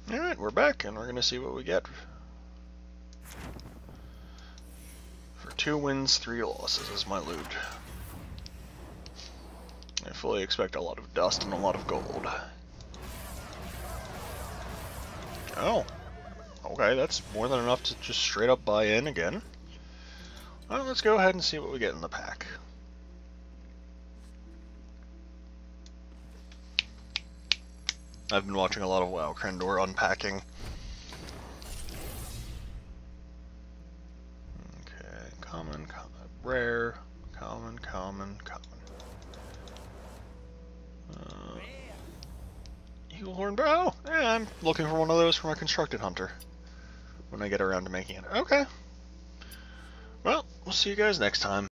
Alright, we're back, and we're gonna see what we get. For 2 wins, 3 losses is my loot. I fully expect a lot of dust and a lot of gold. Oh. Okay, that's more than enough to just straight up buy in again. Well, let's go ahead and see what we get in the pack. I've been watching a lot of WoW Krendor unpacking. Okay, common, rare, common. Eagle horn bow? Yeah, I'm looking for one of those for my constructed hunter when I get around to making it. Okay. Well, we'll see you guys next time.